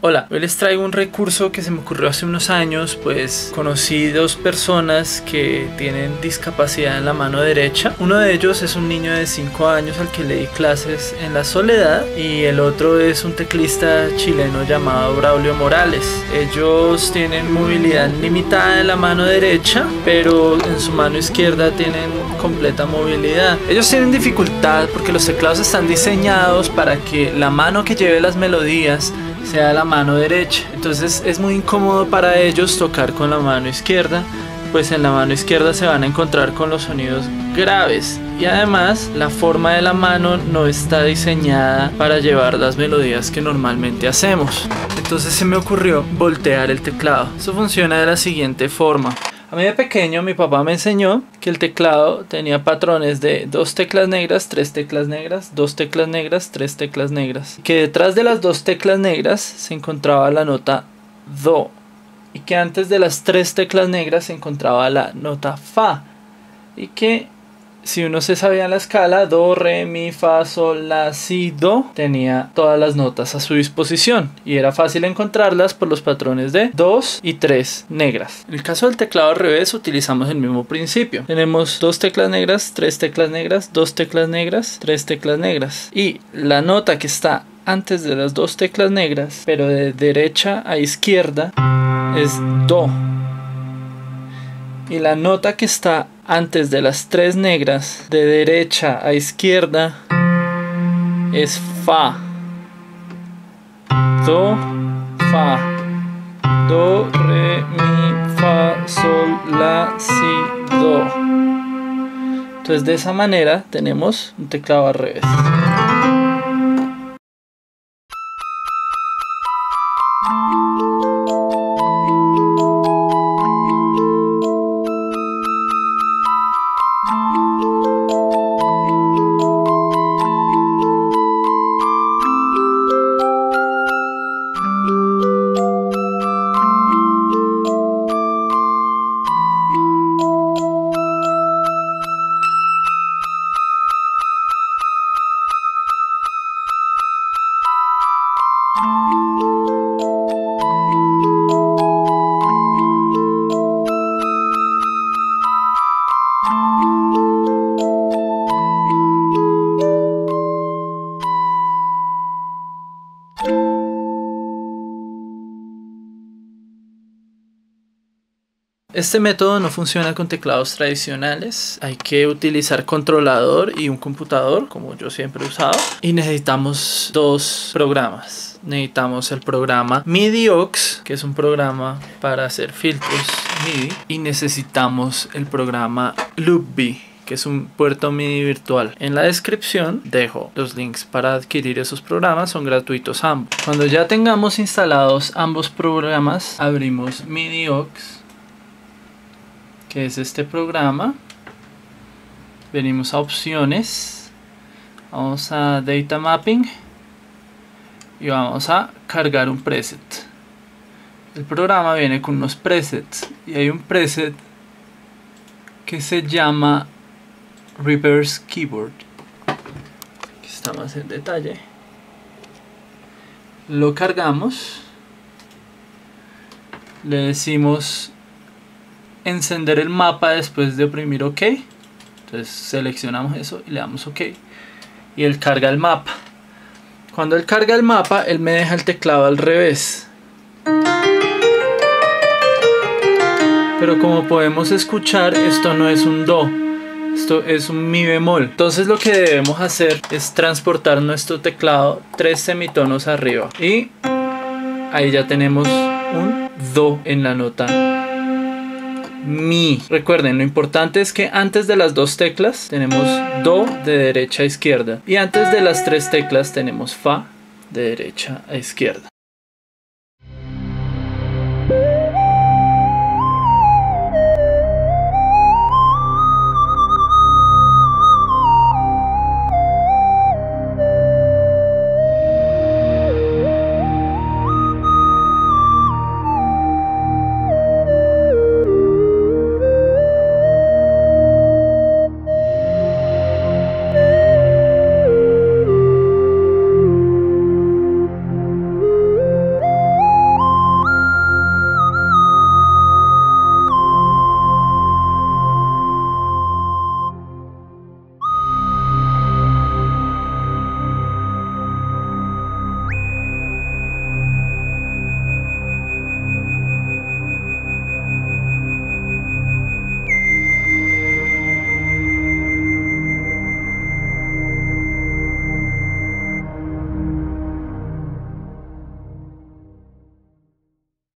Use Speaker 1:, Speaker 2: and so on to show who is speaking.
Speaker 1: Hola, hoy les traigo un recurso que se me ocurrió hace unos años, pues conocí dos personas que tienen discapacidad en la mano derecha. Uno de ellos es un niño de 5 años al que le di clases en La Soledad y el otro es un teclista chileno llamado Braulio Morales. Ellos tienen movilidad limitada en la mano derecha, pero en su mano izquierda tienen completa movilidad. Ellos tienen dificultad porque los teclados están diseñados para que la mano que lleve las melodías sea la mano derecha, entonces es muy incómodo para ellos tocar con la mano izquierda, pues en la mano izquierda se van a encontrar con los sonidos graves y además la forma de la mano no está diseñada para llevar las melodías que normalmente hacemos. Entonces se me ocurrió voltear el teclado. Eso funciona de la siguiente forma. A mí de pequeño mi papá me enseñó que el teclado tenía patrones de 2 teclas negras, 3 teclas negras, 2 teclas negras, 3 teclas negras. Que detrás de las 2 teclas negras se encontraba la nota Do. Y que antes de las 3 teclas negras se encontraba la nota Fa. Y que si uno se sabía la escala, Do, Re, Mi, Fa, Sol, La, Si, Do, tenía todas las notas a su disposición y era fácil encontrarlas por los patrones de 2 y 3 negras. En el caso del teclado al revés utilizamos el mismo principio. Tenemos 2 teclas negras, 3 teclas negras, 2 teclas negras, 3 teclas negras. Y la nota que está antes de las 2 teclas negras, pero de derecha a izquierda, es Do. Y la nota que está antes de las 3 negras, de derecha a izquierda, es Fa. Do, Fa. Do, Re, Mi, Fa, Sol, La, Si, Do. Entonces de esa manera tenemos un teclado al revés. Este método no funciona con teclados tradicionales, hay que utilizar controlador y un computador, como yo siempre he usado, y necesitamos 2 programas. Necesitamos el programa MIDI Aux, que es un programa para hacer filtros MIDI, y necesitamos el programa LoopBee, que es un puerto MIDI virtual. En la descripción dejo los links para adquirir esos programas, son gratuitos ambos. Cuando ya tengamos instalados ambos programas, abrimos MIDI Aux, que es este programa. Venimos a opciones, vamos a Data Mapping y vamos a cargar un preset. El programa viene con unos presets y hay un preset que se llama Reverse Keyboard. Aquí está más en detalle. Lo cargamos, le decimos encender el mapa después de oprimir OK. Entonces seleccionamos eso y le damos OK y él carga el mapa. Cuando él carga el mapa, él me deja el teclado al revés, pero como podemos escuchar, esto no es un Do, esto es un Mi bemol. Entonces lo que debemos hacer es transportar nuestro teclado 3 semitonos arriba y ahí ya tenemos un Do en la nota Mi. Recuerden, lo importante es que antes de las 2 teclas tenemos Do de derecha a izquierda y antes de las 3 teclas tenemos Fa de derecha a izquierda.